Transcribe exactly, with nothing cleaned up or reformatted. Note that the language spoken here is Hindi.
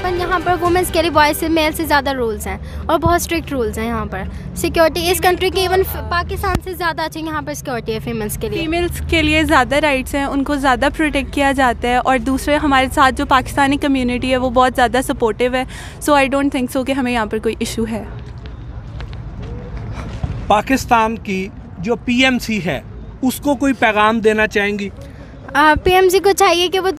इवन यहाँ पर वुमेंस के लिए बॉयज़ से मेल से ज़्यादा रूल्स हैं और बहुत स्ट्रिक्ट रूल्स हैं यहाँ पर। सिक्योरिटी इस कंट्री की इवन पाकिस्तान से ज़्यादा अच्छी यहाँ पर सिक्योरिटी है फीमेल्स के लिए। फीमेल्स के लिए ज़्यादा राइट्स हैं, उनको ज़्यादा प्रोटेक्ट किया जाता है। और दूसरे हमारे साथ जो पाकिस्तानी कम्युनिटी है वो बहुत ज़्यादा सपोर्टिव है। सो आई डोंट थिंक सो कि हमें यहाँ पर कोई इशू है। पाकिस्तान की जो पीएमसी है उसको कोई पैगाम देना चाहेंगी? पीएमसी को चाहिए कि वो